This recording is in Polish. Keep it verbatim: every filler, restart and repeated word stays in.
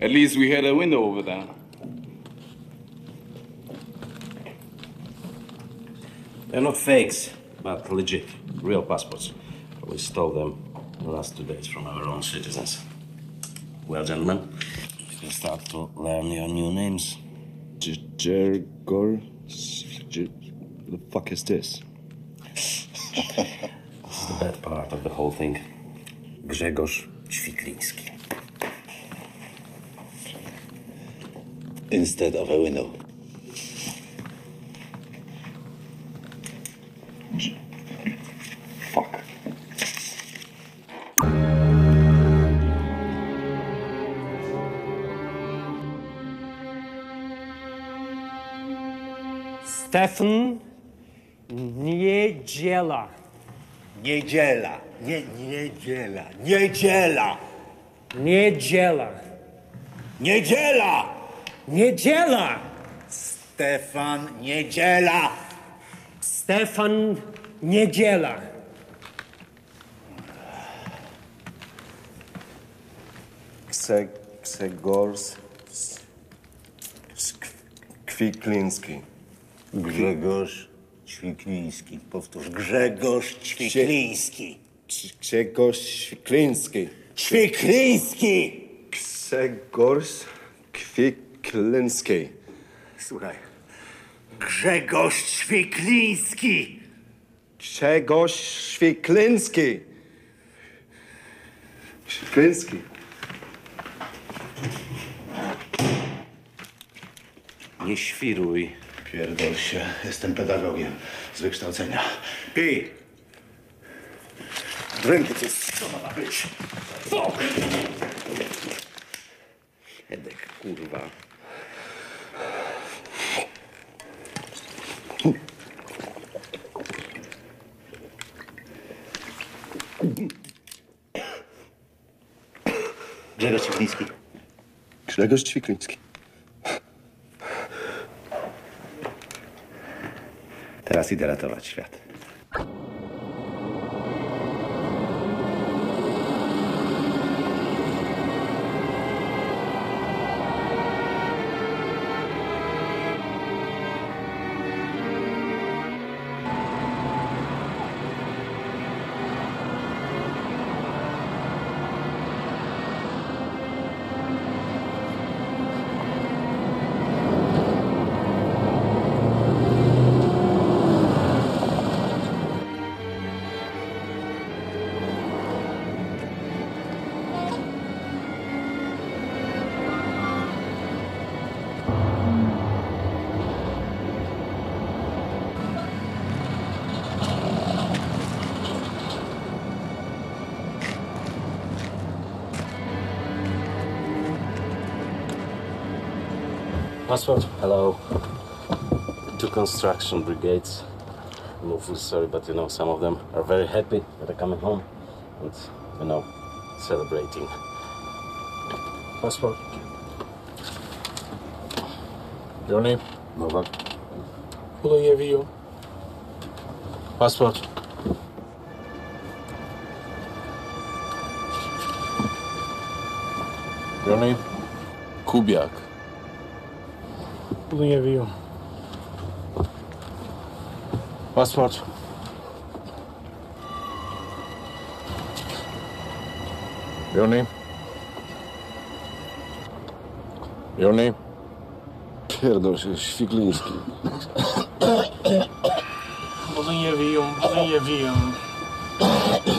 At least we had a window over there. They're not fakes, but legit, real passports. We stole them the last two days from our own citizens. Well, gentlemen, you can start to learn your new names. Jergor? The fuck is this? This is the bad part of the whole thing. Grzegorz Ćwikliński. Instead of a window. Fuck. Stefan Niedziela. Niedziela. Nie, niedziela. Niedziela. Niedziela. Niedziela! Niedziela! Stefan Niedziela! Stefan Niedziela. Kse, Ksegors Kwikliński. Grzegorz Ćwikliński. Powtórz. Grzegorz Ćwikliński. Grzegorz Ćwikliński. Ćwikliński! Grzegorz Kwikliński. Słuchaj. Grzegorz Ćwikliński! Grzegorz Ćwikliński. Ćwikliński. Nie świruj. Pierdol się. Jestem pedagogiem z wykształcenia. Pij! Drink to jest co ma być. Fuck! Edek, kurwa. Grzegorz Ćwikliński. Grzegorz Ćwikliński. Teraz idę ratować świat. Passport? Hello. Two construction brigades. I'm awfully sorry, but you know, some of them are very happy that I'm coming home and, you know, celebrating. Passport. Your name? Novak. Who do you have you? Passport. Your name? Kubiak. Who do you have you? Passport. Your name? Your name? Pierdol się, Ćwikliński. Who do you have you? Who do you have you?